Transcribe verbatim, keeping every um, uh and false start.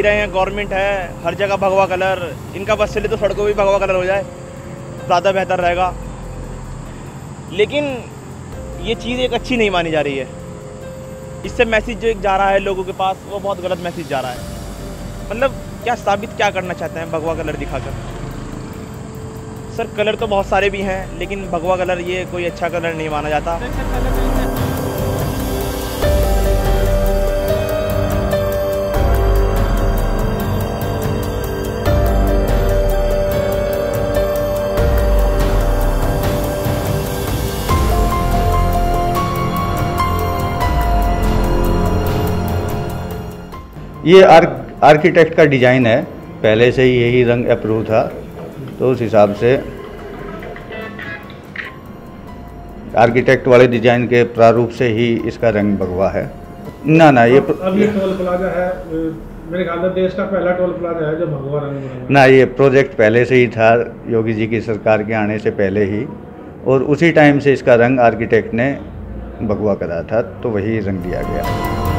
रहे हैं, गवर्नमेंट है, हर जगह भगवा कलर, इनका बस चले तो सड़कों भी भगवा कलर हो जाए, ज़्यादा बेहतर रहेगा। लेकिन ये चीज़ एक अच्छी नहीं मानी जा रही है। इससे मैसेज जो एक जा रहा है लोगों के पास, वो बहुत गलत मैसेज जा रहा है। मतलब क्या साबित क्या करना चाहते हैं भगवा कलर दिखाकर? सर कलर तो बहुत सारे भी हैं, लेकिन भगवा कलर ये कोई अच्छा कलर नहीं माना जाता। ये आर्किटेक्ट का डिज़ाइन है, पहले से ही यही रंग अप्रूव था, तो उस हिसाब से आर्किटेक्ट वाले डिज़ाइन के प्रारूप से ही इसका रंग भगवा है। ना ना ये अब ये टोल प्लाजा है, मेरे ख्याल में देश का पहला टोल प्लाजा है जो भगवा रंग। ना ये प्रोजेक्ट पहले से ही था, योगी जी की सरकार के आने से पहले ही, और उसी टाइम से इसका रंग आर्किटेक्ट ने भगवा करा था, तो वही रंग दिया गया।